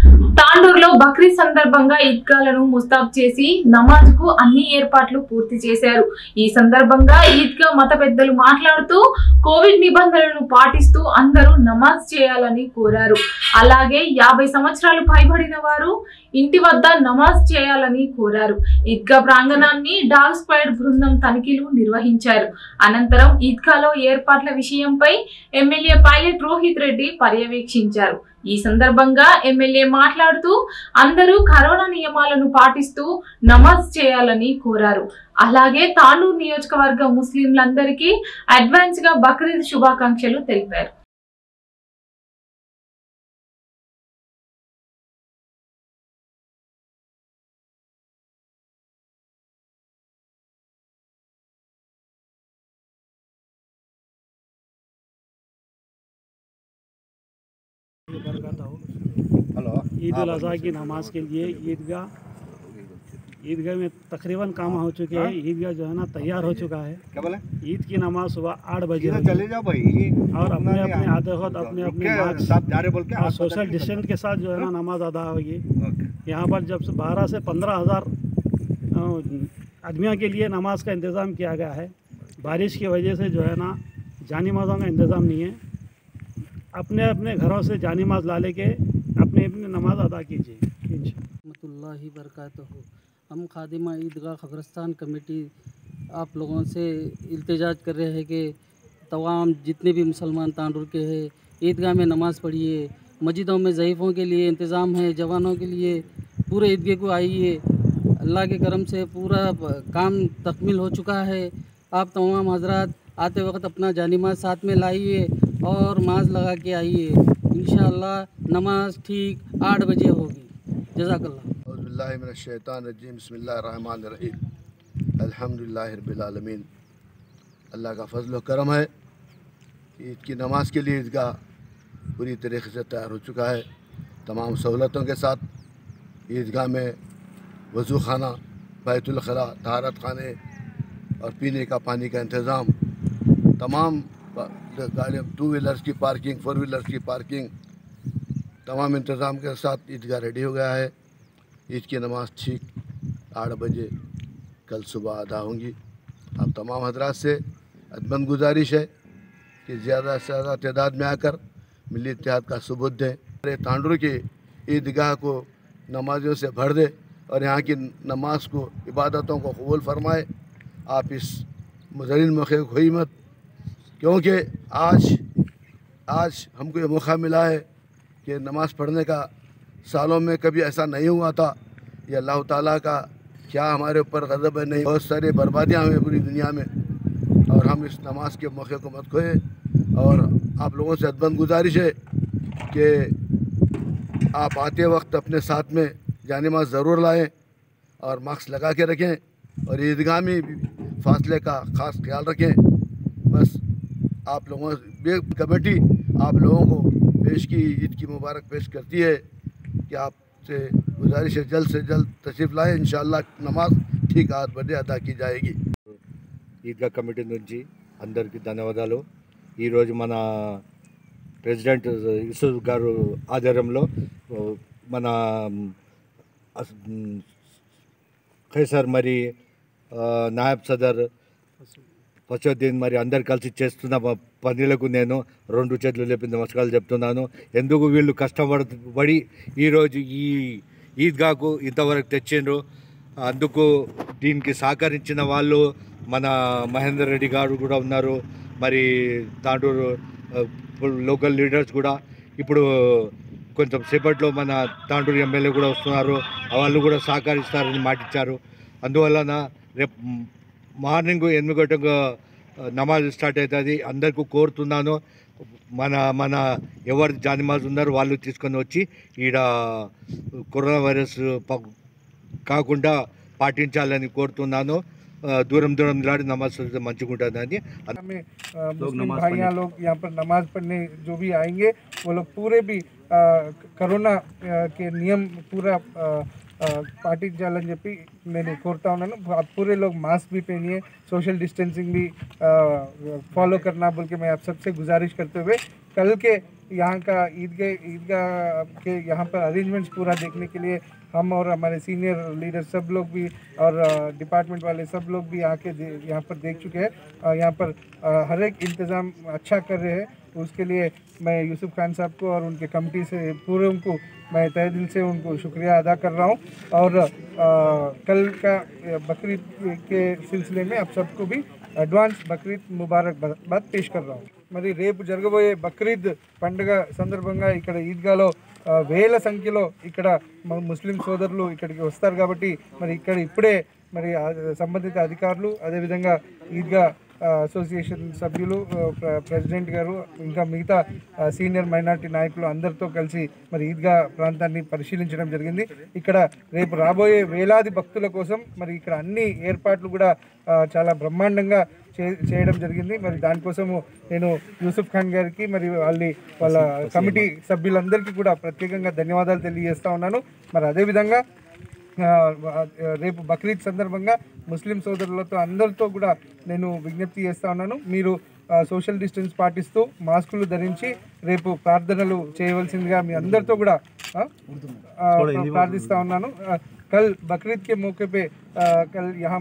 తాండూరులో బక్రీద్ సందర్భంగా ఈద్గాలను ముస్తాబ్ చేసి నమాజ్ కు అన్ని ఏర్పాట్లు పూర్తి చేశారు। ఈ సందర్భంగా ఈద్గా మత పెద్దలు మాట్లాడుతూ కోవిడ్ నిబంధనలను పాటిస్తూ అందరూ నమాజ్ చేయాలని కోరారు। అలాగే 50 సంవత్సరాలు పైబడిన వారు ఇంటి వద్ద నమాజ్ చేయాలని కోరారు। ఈద్గా ప్రాంగణాన్ని డాగ్ స్క్వాడ్ బృందం తనిఖీలు నిర్వహించారు। అనంతరం ఈద్గాలో ఏర్పాట్ల విషయంపై ఎమ్మెల్యే పైలట్ రోహిత్ రెడ్డి పర్యవేక్షించారు। ఈ సందర్భంగా ఎమ్మెల్యే మాట్లాడుతూ అందరూ కరోనా నియమాలను పాటిస్తూ నమాజ్ చేయాలని కోరారు। అలాగే తాండూరు నియోజకవర్గ ముస్లింలందరికీ అడ్వాన్స్ గా బక్రీద్ శుభాకాంక్షలు తెలిపారు। हेलो, ईद उल अज़हा की नमाज के लिए ईदगाह में तकरीबन काम हो चुके हैं। ईदगाह जो है ना तैयार हो चुका है। क्या बोले? ईद की नमाज सुबह 8 बजे चले जाओ भाई। और अपने अपने आते वक्त अपने अपने साथ जा रहे बोल के और सोशल डिस्टेंस के साथ जो है ना नमाज अदा होगी। यहाँ पर जब 12 से 15,000 आदमियों के लिए नमाज का इंतज़ाम किया गया है। बारिश की वजह से जो है ना जानी नमाज़ों का इंतज़ाम नहीं है। अपने अपने घरों से जानी नमाज ला लेके अपनी अपनी नमाज अदा कीजिए। रहमतुल्लाहि बरकातहू। हम खादिमा ईदगाह खबरस्तान कमेटी आप लोगों से इल्तिजाज कर रहे हैं कि तमाम जितने भी मुसलमान तांडूर के हैं ईदगाह में नमाज़ पढ़िए। मस्जिदों में ज़ईफ़ों के लिए इंतज़ाम है, जवानों के लिए पूरे ईदगाह को आइए। अल्लाह के करम से पूरा काम तकमील हो चुका है। आप तमाम हजरात आते वक्त अपना जानिमाज साथ में लाइए और माज लगा के आइए। इंशाअल्लाह नमाज ठीक 8 बजे होगी। जज़ाकल्लाह। औज़ुबिल्लाहिमिनश्शैतानिर्रजीम, बिस्मिल्लाहिर्रहमानिर्रहीम, अल्हम्दुलिल्लाहि रब्बिल आलमीन। अल्लाह का फजल व करम है। ईद की नमाज के लिए ईदगाह पूरी तरीके से तैयार हो चुका है। तमाम सहूलतों के साथ ईदगाह में वज़ू खाना, बैतुल खला, तहारत खाने और पीने का पानी का इंतज़ाम, तमाम गाड़ियों 2 व्हीलर्स की पार्किंग, 4 व्हीलर्स की पार्किंग, तमाम इंतज़ाम के साथ ईदगाह रेडी हो गया है। ईद की नमाज़ ठीक 8 बजे कल सुबह अदा होंगी। आप तमाम हजरात से अदमन गुजारिश है कि ज़्यादा से ज़्यादा तादाद में आकर मिली इत्तेहाद का सबूत दें। तांडूर की ईदगाह को नमाजियों से भर दे और यहाँ की नमाज को, इबादतों को कबूल फरमाए। आप इस मुज़रिन मौके को खोई मत, क्योंकि आज हमको ये मौका मिला है कि नमाज़ पढ़ने का सालों में कभी ऐसा नहीं हुआ था। ये अल्लाह ताला का क्या हमारे ऊपर गज़ब है। नहीं, बहुत सारी बर्बादियाँ हुई पूरी दुनिया में, और हम इस नमाज के मौके को मत खोएं। और आप लोगों से अदबन गुजारिश है कि आप आते वक्त अपने साथ में जानिमाज़ ज़रूर लाएँ और मास्क लगा के रखें और ईदगाह में भी फासले का ख़ास ख्याल रखें। बस आप लोगों कमेटी आप लोगों को पेश की ईद की मुबारक पेश करती है कि आपसे गुजारिश है जल्द से जल्द तशरीफ़ लाएँ। इंशाअल्लाह नमाज ठीक 8 बजे अदा की जाएगी। ఈద్గా కమిటీ నుంచి అందరికీ ధన్యవాదాలు। ఈరోజు మన ప్రెసిడెంట్ యూసుఫ్ గారు ఆధ్వర్యంలో మన ఖైసర్ మరి నాయబ్ సదర్ ఫసోద్దీన్ మరి అందరు కలిసి చేస్తున్న పనులకు నేను 2 చేతులు లేపి నమస్కారాలు చెప్తున్నాను। ఎందుకు వీళ్ళు కష్టపడి ఈరోజు ఈ ఈద్గాకు ఇంతవరకు తెచ్చిండ్రు, అందుకు దీనికి సహకరించిన వాళ్ళు మన మహేందర్ రెడ్డి గారు కూడా ఉన్నారు, మరి తాండూరు లోకల్ లీడర్స్ కూడా ఇప్పుడు కొంచెం సేపట్లో మన తాండూరు ఎమ్మెల్యే కూడా వస్తున్నారు, వాళ్ళు కూడా సహకరిస్తారని మాటిచ్చారు। అందువలన రేపు మార్నింగ్ 8 గంటలకు నమాజ్ స్టార్ట్ అవుతుంది। అందరికీ కోరుతున్నాను, మన ఎవరు జానిమాజ్ ఉన్నారో వాళ్ళు తీసుకొని వచ్చి ఈడ కరోనా వైరస్ కాకుండా పాటించాలని కోరుతున్నాను। दूरम निलाड़ी नमाज मंचिग उठनी। मुस्लिम भाइयाँ लोग यहाँ पर नमाज पढ़ने जो भी आएंगे वो लोग पूरे भी करोना के नियम पूरा పాటించాలని చెప్పి నేను కోరుతా ఉన్నాను। आप पूरे लोग मास्क भी पहनिए, सोशल डिस्टेंसिंग भी फॉलो करना बोल के मैं आप सबसे गुजारिश करते हुए कल के यहाँ का ईदगाह के यहाँ पर अरेंजमेंट्स पूरा देखने के लिए हम और हमारे सीनियर लीडर सब लोग भी और डिपार्टमेंट वाले सब लोग भी आके यहाँ पर देख चुके हैं। यहाँ पर हर एक इंतज़ाम अच्छा कर रहे हैं। उसके लिए मैं यूसुफ खान साहब को और उनके कमेटी से पूरे उनको मैं तहे दिल से उनको शुक्रिया अदा कर रहा हूँ। और कल का बकरीद के सिलसिले में आप सबको भी అడ్వాన్స్ బక్రీద్ ముబారక్బాద్ పేష్ कर रहा हूँ। మరి రేపు జరగబోయే బక్రీద్ పండుగ సందర్భంగా ఇక్కడ ఈద్గాలో వేల సంఖ్యలో ఇక్కడ ముస్లిం సోదరులు ఇక్కడికి వస్తారు కాబట్టి మరి ఇక్కడ ఇప్పుడే మరి సంబంధిత అధికారులు అదేవిధంగా ఈద్గా అసోసియేషన్ సభ్యులు ప్రెసిడెంట్ గారు ఇంకా మిగతా సీనియర్ మైనారిటీ నాయకులు అందరితో కలిసి మరి ఈద్గా ప్రాంతాన్ని పరిశీలించడం జరిగింది। ఇక్కడ రేపు రాబోయే వేలాది భక్తుల కోసం మరి ఇక్కడ అన్ని ఏర్పాట్లు కూడా చాలా బ్రహ్మాండంగా చేయడం జరిగింది। మరి దానికోసము నేను యూసుఫ్ ఖాన్ గారికి మరి వాళ్ళ కమిటీ సభ్యులందరికీ కూడా ప్రత్యేకంగా ధన్యవాదాలు తెలియజేస్తా ఉన్నాను। మరి అదేవిధంగా రేపు బక్రీద్ సందర్భంగా ముస్లిం సోదరులతో అందరితో కూడా నేను విజ్ఞప్తి చేస్తా ఉన్నాను, మీరు సోషల్ డిస్టెన్స్ పాటిస్తూ మాస్కులు ధరించి రేపు ప్రార్థనలు చేయవలసిందిగా మీ అందరితో కూడా ప్రార్థిస్తా ఉన్నాను। कल बकरीद के मौके पे कल यहाँ